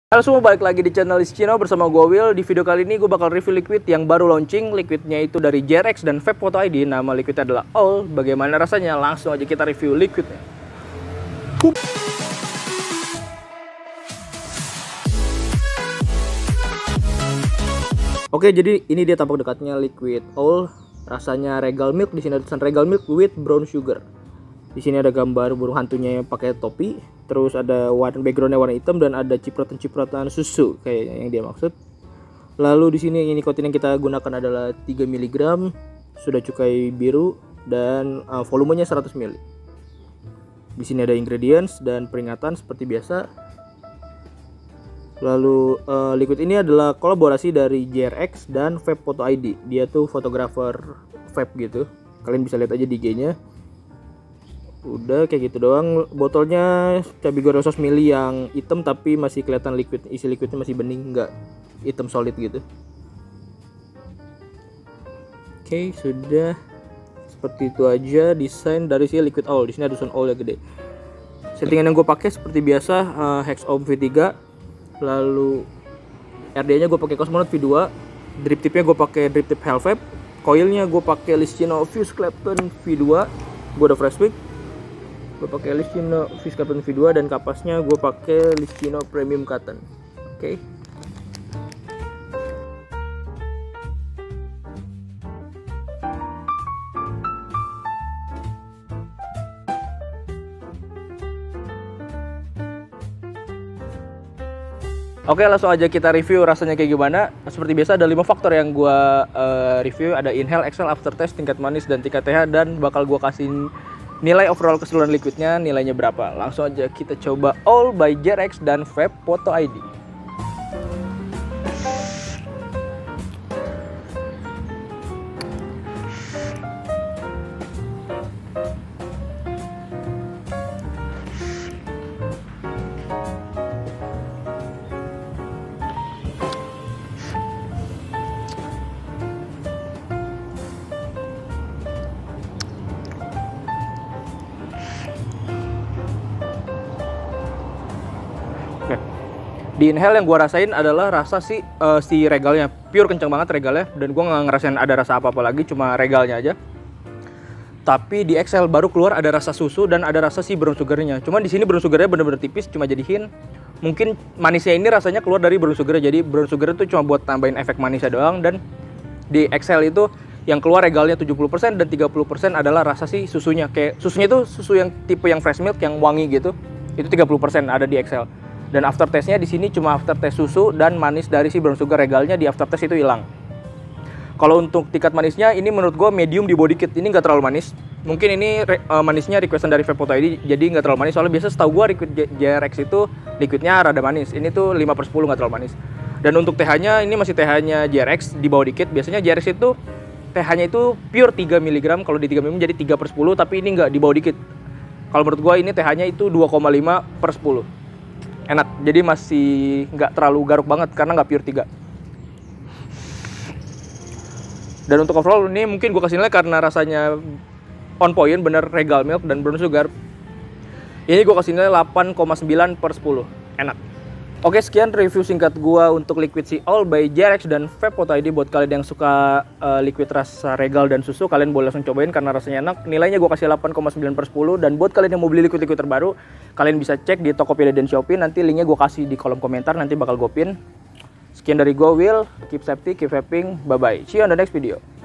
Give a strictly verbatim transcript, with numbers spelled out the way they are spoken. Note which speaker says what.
Speaker 1: Halo semua, balik lagi di channel Lischino bersama gue Will. Di video kali ini gue bakal review liquid yang baru launching. Liquidnya itu dari J R X dan Vape Photo I D. Nama liquidnya adalah All. Bagaimana rasanya? Langsung aja kita review liquidnya. Hup. Oke, jadi ini dia tampak dekatnya liquid All. Rasanya regal milk. Di sini ada tulisan regal milk with brown sugar. Di sini ada gambar burung hantunya yang pakai topi. Terus ada warna backgroundnya warna hitam dan ada cipratan-cipratan susu kayak yang dia maksud. Lalu di sini nikotin yang kita gunakan adalah tiga miligram, sudah cukai biru dan uh, volumenya seratus mililiter. Di sini ada ingredients dan peringatan seperti biasa. Lalu uh, liquid ini adalah kolaborasi dari J R X dan Vape Photo I D. Dia tuh fotografer vape gitu. Kalian bisa lihat aja di I G-nya. Udah kayak gitu doang. Botolnya cabai goreng sos mili yang hitam tapi masih kelihatan liquid, isi liquidnya masih bening, nggak hitam solid gitu. Oke, sudah seperti itu aja desain dari si liquid All. Di sini ada tulisan All yang gede. Settingan yang gue pakai seperti biasa uh, Hex Ohm V tiga, lalu R D-nya gue pakai Cosmonaut V dua, drip tipnya gue pakai drip tip Hellvape, coilnya gue pakai Lischino Fuse Clapton V dua, gue udah fresh pick. Gue pakai Lischino Fuse Clapton V dua dan kapasnya gue pakai Lischino Premium Cotton. Oke. Okay. Oke, langsung aja kita review rasanya kayak gimana. Seperti biasa ada lima faktor yang gue uh, review. Ada inhale, exhale, aftertaste, tingkat manis, dan tingkat T H. Dan bakal gue kasih nilai overall keseluruhan liquidnya, nilainya berapa. Langsung aja kita coba All by J R X dan Vape Photo I D. Oke. Di inhale yang gue rasain adalah rasa si uh, si regalnya pure, kenceng banget regalnya, dan gue nggak ngerasain ada rasa apa-apa lagi, cuma regalnya aja. Tapi di exhale baru keluar ada rasa susu dan ada rasa si brown sugarnya. Cuma di sini brown sugarnya bener-bener tipis, cuma jadi hint. Mungkin manisnya ini rasanya keluar dari brown sugar, jadi brown sugar itu cuma buat tambahin efek manisnya doang. Dan di exhale itu yang keluar regalnya tujuh puluh persen dan tiga puluh persen adalah rasa si susunya. Kayak susunya itu susu yang tipe yang fresh milk yang wangi gitu. Itu tiga puluh persen ada di exhale. Dan aftertaste-nya di sini cuma aftertaste susu dan manis dari si brown sugar, regalnya di aftertaste itu hilang. Kalau untuk tingkat manisnya ini menurut gue medium di body kit, ini nggak terlalu manis. Mungkin ini uh, manisnya requestan dari Vape Photo I D, jadi nggak terlalu manis. Soalnya biasa setahu gue liquid J R X itu liquidnya rada manis. Ini tuh lima per sepuluh, nggak terlalu manis. Dan untuk T H-nya ini masih T H-nya J R X di body kit. Biasanya J R X itu T H-nya itu pure tiga miligram. Kalau di tiga miligram jadi tiga per sepuluh, tapi ini nggak di body kit. Kalau menurut gue ini T H-nya itu dua koma lima per sepuluh. Enak, jadi masih nggak terlalu garuk banget karena nggak pure tiga. Dan untuk overall ini mungkin gue kasih nilai karena rasanya on point, bener regal milk dan brown sugar. Ini gue kasih nilai delapan koma sembilan per sepuluh. Enak. Oke, sekian review singkat gue untuk liquid si All by J R X dan Vape Photo I D. Buat kalian yang suka uh, liquid rasa regal dan susu, kalian boleh langsung cobain karena rasanya enak. Nilainya gue kasih delapan koma sembilan per sepuluh. Dan buat kalian yang mau beli liquid-liquid terbaru, kalian bisa cek di Tokopedia dan Shopee. Nanti linknya gue kasih di kolom komentar, nanti bakal gue pin. Sekian dari gue Will, keep safety, keep vaping, bye bye. See you on the next video.